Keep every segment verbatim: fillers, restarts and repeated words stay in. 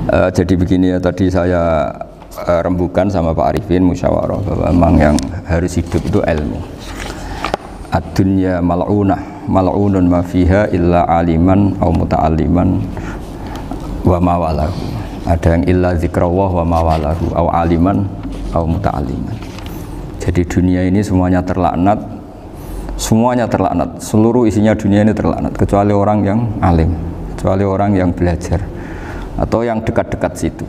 Uh, jadi begini ya, tadi saya uh, rembukan sama Pak Arifin musyawarah bahwa memang yang harus hidup itu ilmu. Ad-dunya mal'unah, mal'unun ma fiha illa aliman au muta'alliman wa mawalahu. Ada yang illa zikrawah wa mawalahu au aliman au muta'alliman. Jadi dunia ini semuanya terlaknat, semuanya terlaknat, seluruh isinya dunia ini terlaknat kecuali orang yang alim, kecuali orang yang belajar atau yang dekat-dekat situ.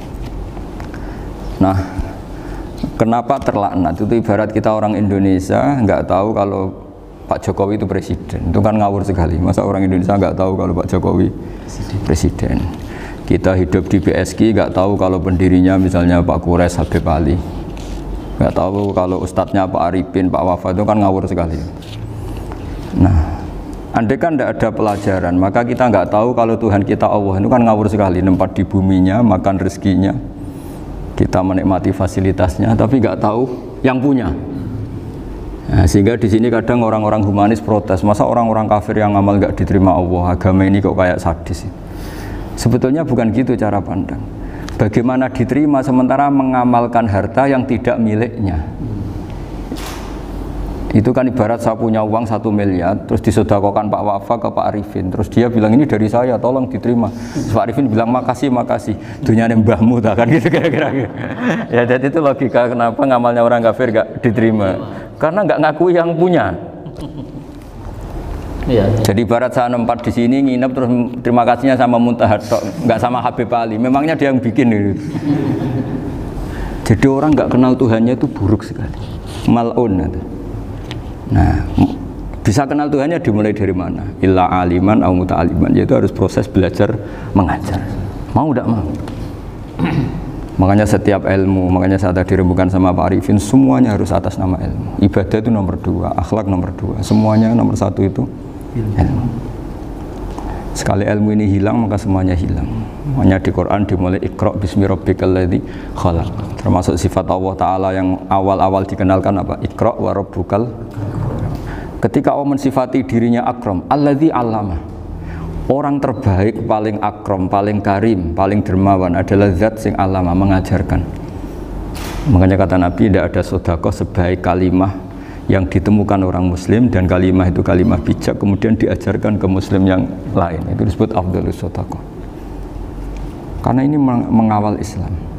Nah, kenapa terlaknat? Itu ibarat kita orang Indonesia nggak tahu kalau Pak Jokowi itu presiden, itu kan ngawur sekali. Masa orang Indonesia nggak tahu kalau Pak Jokowi presiden? Kita hidup di B S K nggak tahu kalau pendirinya misalnya Pak Kures Habib Ali, nggak tahu kalau ustadznya Pak Arifin, Pak Wafa, itu kan ngawur sekali. Nah, andai kan tidak ada pelajaran, maka kita nggak tahu kalau Tuhan kita Allah, itu kan ngawur sekali. Nempat di buminya, makan rezekinya, kita menikmati fasilitasnya, tapi nggak tahu yang punya. Nah, sehingga di sini kadang orang-orang humanis protes, masa orang-orang kafir yang amal nggak diterima Allah, agama ini kok kayak sadis. Sebetulnya bukan gitu cara pandang. Bagaimana diterima sementara mengamalkan harta yang tidak miliknya. Itu kan ibarat saya punya uang satu miliar, terus disedekahkan Pak Wafa ke Pak Arifin, terus dia bilang ini dari saya, tolong diterima. Terus Pak Arifin bilang makasih makasih, dunyane mbahmu tak kan gitu kira-kira. Ya jadi itu logika kenapa ngamalnya orang kafir gak diterima, karena nggak ngakui yang punya. Ya, ya. Jadi ibarat saya nempat di sini nginep terus terima kasihnya sama Muntahar, nggak sama Habib Ali. Memangnya dia yang bikin itu. Jadi orang nggak kenal Tuhannya itu buruk sekali, mal'un. Nah, bisa kenal Tuhannya dimulai dari mana? Illa aliman au muta'aliman, yaitu harus proses belajar mengajar. Mau tidak mau. Makanya setiap ilmu, makanya saya tadi rembukan sama Pak Arifin, semuanya harus atas nama ilmu. Ibadah itu nomor dua, akhlak nomor dua, semuanya nomor satu itu ilmu. Sekali ilmu ini hilang, maka semuanya hilang. Makanya di Quran dimulai Iqra' bismi rabbikal ladzi khalaq. Termasuk sifat Allah Ta'ala yang awal-awal dikenalkan apa? Iqra' wa rabbukal. Ketika Allah mensifati dirinya akram, alladzi 'allama. Orang terbaik, paling akram, paling karim, paling dermawan adalah zat sing 'allama, mengajarkan. Makanya kata Nabi, tidak ada sedekah sebaik kalimah yang ditemukan orang muslim, dan kalimah itu kalimah bijak kemudian diajarkan ke muslim yang lain. Itu disebut afdhalus sedekah. Karena ini mengawal Islam.